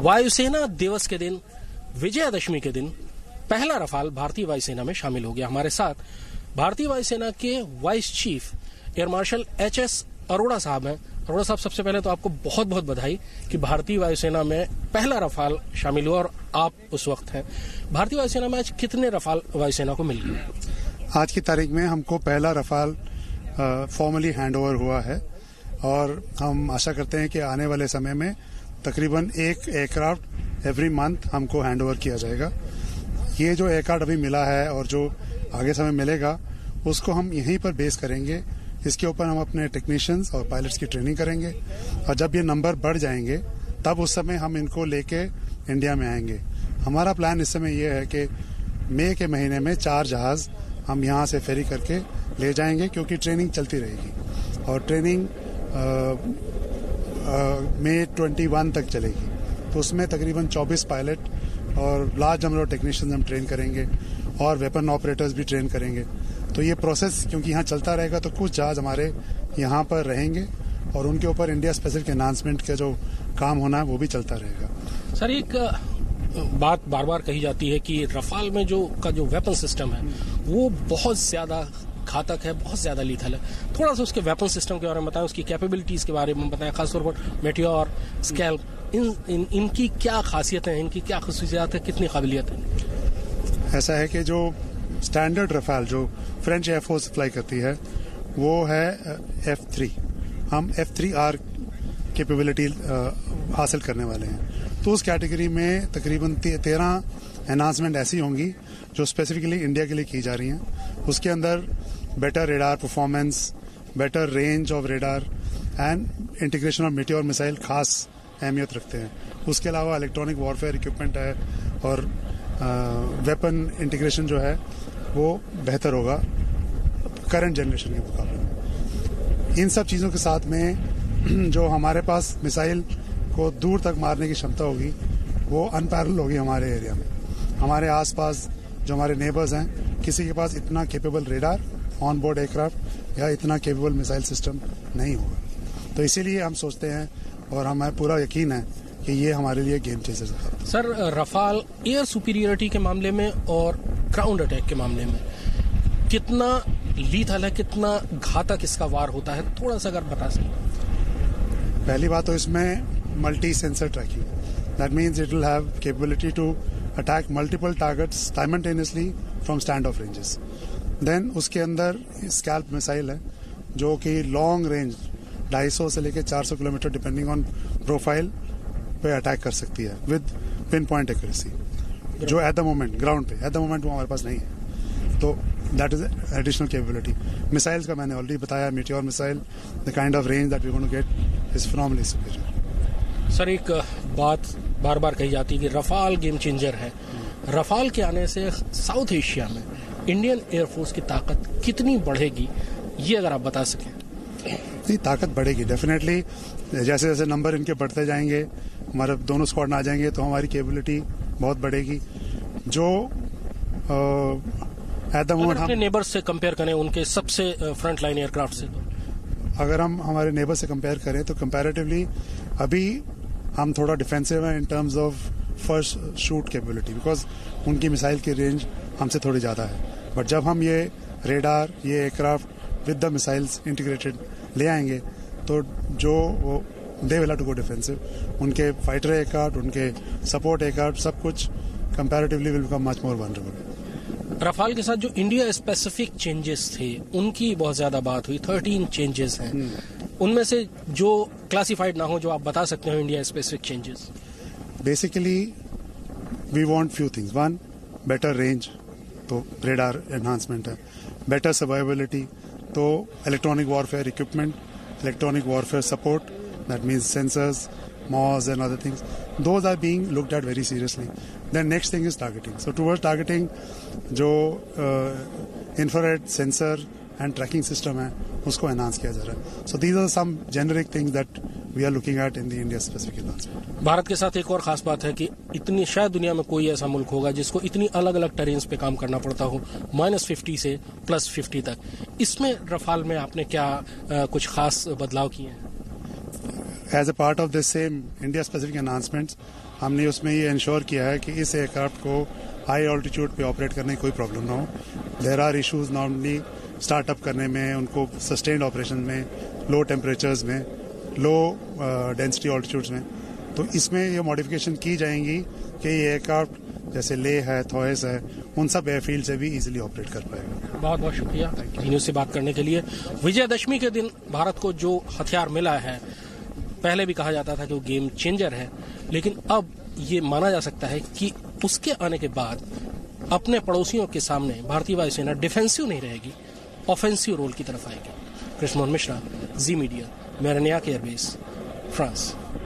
वायुसेना दिवस के दिन, विजयादशमी के दिन पहला रफाल भारतीय वायुसेना में शामिल हो गया। हमारे साथ भारतीय वायुसेना के vice chief air marshal HS Arora साहब हैं। अरोड़ा साहब, सबसे पहले तो आपको बहुत बहुत बधाई कि भारतीय वायुसेना में पहला रफाल शामिल हुआ और आप उस वक्त हैं। भारतीय वायुसेना में आज कितने रफाल वायुसेना को मिल गए? आज की तारीख में हमको पहला रफाल फॉर्मली हैंड ओवर हुआ है और हम आशा करते हैं कि आने वाले समय में तकरीबन एक एयरक्राफ्ट एवरी मंथ हमको हैंड ओवर किया जाएगा। ये जो एयरक्राफ्ट अभी मिला है और जो आगे समय मिलेगा उसको हम यहीं पर बेस करेंगे। इसके ऊपर हम अपने टेक्नीशियंस और पायलट्स की ट्रेनिंग करेंगे और जब ये नंबर बढ़ जाएंगे तब उस समय हम इनको लेके इंडिया में आएंगे। हमारा प्लान इस समय ये है कि मई के महीने में 4 जहाज हम यहाँ से फेरी करके ले जाएंगे, क्योंकि ट्रेनिंग चलती रहेगी और ट्रेनिंग मई 21 तक चलेगी। तो उसमें तकरीबन 24 पायलट और लार्ज नंबर ऑफ टेक्नीशियंस हम ट्रेन करेंगे और वेपन ऑपरेटर्स भी ट्रेन करेंगे। तो ये प्रोसेस क्योंकि यहाँ चलता रहेगा तो कुछ जहाज हमारे यहाँ पर रहेंगे और उनके ऊपर इंडिया स्पेसिफिक एनहांसमेंट का जो काम होना है वो भी चलता रहेगा। सर, एक बात बार बार कही जाती है कि रफाल में जो वेपन सिस्टम है वो बहुत ज्यादा घातक है, बहुत ज्यादा लीथल है। थोड़ा सा उसके वेपन सिस्टम के बारे में बताएं, उसकी कैपेबिलिटीज के बारे में बताएं, खासतौर पर मेटियोर, स्कैल्प, इनकी क्या खासियत है, इनकी क्या खसूसियात है, कितनी काबिलियत है? ऐसा है कि जो स्टैंडर्ड रफाल जो फ्रेंच एयरफोर्स फ्लाई करती है वो है F3। हम F3R कैपेबिलिटी हासिल करने वाले हैं। तो उस कैटेगरी में तकरीबन 13 एनहांसमेंट ऐसी होंगी जो स्पेसिफिकली इंडिया के लिए की जा रही हैं। उसके अंदर better radar performance, better range of radar and integration of Meteor missile खास अहमियत रखते हैं। उसके अलावा इलेक्ट्रॉनिक वॉरफेयर इक्विपमेंट है और वेपन इंटीग्रेशन जो है वो बेहतर होगा करंट जनरेशन के मुकाबले में। इन सब चीज़ों के साथ में जो हमारे पास मिसाइल को दूर तक मारने की क्षमता होगी वो अनपैरेलल होगी हमारे एरिया में। हमारे आसपास जो हमारे नेबर्स हैं किसी के पास इतना capable radar on board aircraft या इतना केपेबल मिसाइल सिस्टम नहीं होगा। तो इसीलिए हम सोचते हैं और हमें पूरा यकीन है कि ये हमारे लिए गेम चेंजर है। सर, रफाल एयर सुपीरियरिटी के मामले में और ग्राउंड अटैक के मामले में कितना लीथल है, कितना घातक इसका वार होता है, थोड़ा सा अगर बता सकें। पहली बात तो इसमें multi sensor tracking, that means it will have capability to attack multiple targets simultaneously from stand off ranges. Then उसके अंदर स्कैल्प मिसाइल है जो कि लॉन्ग रेंज 250 से लेकर 400 किलोमीटर डिपेंडिंग ऑन प्रोफाइल पे अटैक कर सकती है विद पिन पॉइंट एक्यूरेसी, जो एट द मोमेंट ग्राउंड पे एट द मोमेंट वो हमारे पास नहीं है। तो that is additional capability. Missiles का मैंने ऑलरेडी बताया, Meteor missile, the kind of range that we going to get is phenomenally superior. Sir, एक बात बार बार कही जाती है कि रफाल गेम चेंजर है। रफाल के आने से साउथ एशिया में इंडियन एयरफोर्स की ताकत कितनी बढ़ेगी, ये अगर आप बता सकें। नहीं, ताकत बढ़ेगी डेफिनेटली। जैसे जैसे नंबर इनके बढ़ते जाएंगे, हमारे दोनों स्क्वाड आ जाएंगे तो हमारी कैपेबिलिटी बहुत बढ़ेगी। जो एट द मोमेंट हम नेबर्स से कंपेयर करें, उनके सबसे फ्रंट लाइन एयरक्राफ्ट से, तो अगर हम हमारे नेबर से कंपेयर करें तो कंपैरेटिवली अभी हम थोड़ा डिफेंसिव हैं in terms of first shoot capability, because उनकी मिसाइल की रेंज हमसे थोड़ी ज़्यादा है। बट जब हम ये रेडार, ये aircraft with the missiles integrated ले आएंगे तो जो वो they will have to go defensive. उनके फाइटर एयरक्राफ्ट, उनके सपोर्ट एयरक्राफ्ट, सब कुछ comparatively will become much more vulnerable. Rafale के साथ जो इंडिया स्पेसिफिक चेंजेस थे उनकी बहुत ज्यादा बात हुई। 13 चेंजेस हैं, उनमें से जो क्लासिफाइड ना हो, जो आप बता सकते हो India specific changes. Basically we want few things. One, better range, तो रेडार एनहांसमेंट है। बेटर सर्वाइबिलिटी, तो electronic warfare equipment, electronic warfare support, that means sensors, MOS and other things. Those are being looked at very seriously. Then next thing is targeting. So towards targeting, जो infrared sensor and tracking system है उसको enhance किया जा रहा है. So these are some generic things that we are looking at in the India specific enhancement. Bharat के साथ एक और खास बात है कि इतनी शायद दुनिया में कोई ऐसा मुल्क होगा जिसको इतनी अलग अलग टेरेन्स पे काम करना पड़ता हो, -50 से +50 तक. इसमें रफाल में आपने क्या कुछ खास बदलाव किए हैं? As a part of this same India specific enhancements, हमने उसमें ये इंश्योर किया है कि इस एयरक्राफ्ट को हाई ऑल्टीट्यूड पे ऑपरेट करने की कोई प्रॉब्लम ना हो। There are issues normally startup करने में, उनको सस्टेन्ड ऑपरेशन में, लो टेम्परेचर्स में, लो डेंसिटी ऑल्टीट्यूड्स में। तो इसमें ये मॉडिफिकेशन की जाएंगी कि ये एयरक्राफ्ट जैसे ले है, थॉयस है, उन सब एयरफील्ड से भी इजीली ऑपरेट कर पाएगा। बहुत बहुत शुक्रिया जी न्यूज़ से बात करने के लिए। विजयदशमी के दिन भारत को जो हथियार मिला है, पहले भी कहा जाता था कि वो गेम चेंजर है, लेकिन अब ये माना जा सकता है कि उसके आने के बाद अपने पड़ोसियों के सामने भारतीय वायुसेना डिफेंसिव नहीं रहेगी, ऑफेंसिव रोल की तरफ आएगी। Krishna Mohan Mishra, Zee media, Merignac airbase, France.